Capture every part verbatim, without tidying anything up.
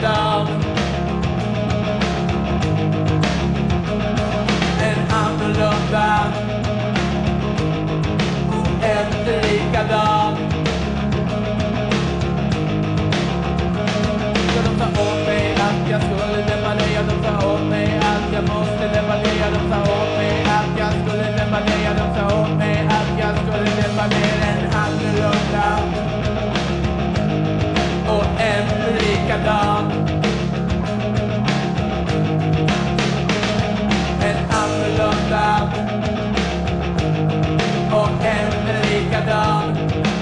likadan. En annorlunda och en likadan. Så de sa åt mig att jag skulle dämpa dig, och de sa åt mig att jag måste dämpa dig, och de sa åt mig att jag skulle dämpa dig, och de sa åt mig att jag skulle dämpa dig. En annorlunda och en likadan. En annorlunda och en likadan.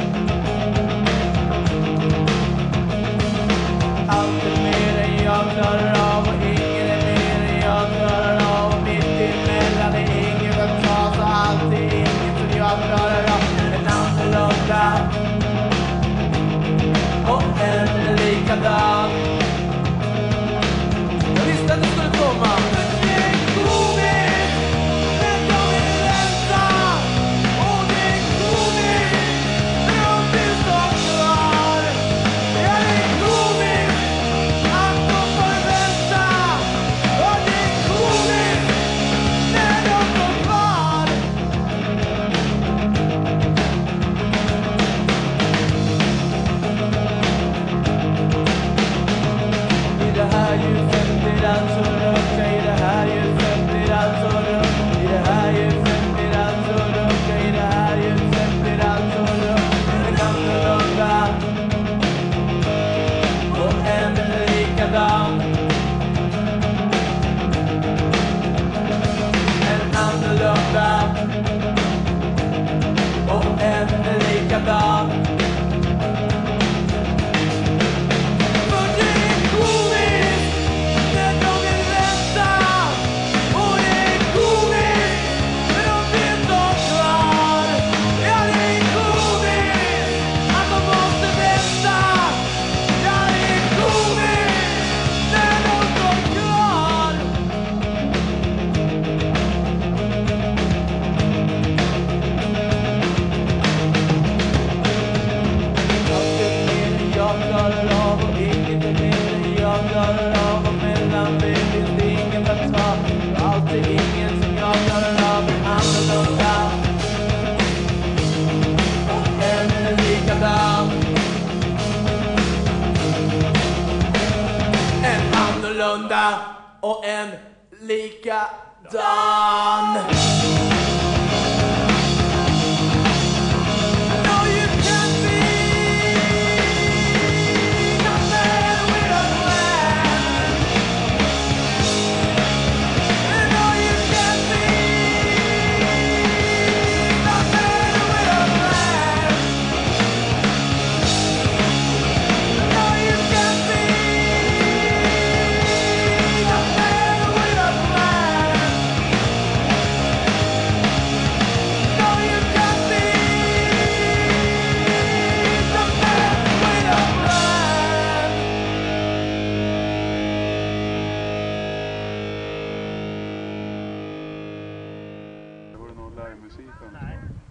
Allt är mer än jag klarar av, och ingen är mer än jag klarar av. Och mitt emellan är inget att ta, så allt är inget som jag klarar av. En annorlunda och en likadan. Jag visste att det skulle komma. Det är komiskt, men jag vill vänta. Och det är komiskt, men jag vill stå kvar. Ja, det är komiskt att de får vänta. Och det är komiskt när de står kvar. I det här ljuset blir allt så rött. I det här ljuset blir allt så rött. I det här ljuset blir allt så rött. I det här ljuset blir allt så rött. En annorlunda och en likadan. En annorlunda och en likadan. För det är komiskt när de vill vänta. Och det är komiskt när de vill stå kvar. Ja, det är komiskt att de måste vänta. Ja, det är komiskt när de står kvar. Allt är mer än jag klarar av, och inget är mer än jag klarar av. Och mellan mig finns det inget att ta. Allt är inget som jag klarar av. En annorlunda och en likadan. En annorlunda och en likadan. No, you can't be a man with a plan. No, you can't be a man with a plan. No, you can't be a man with a plan. No, you can't be a man with a plan. Det var nog livemusiken.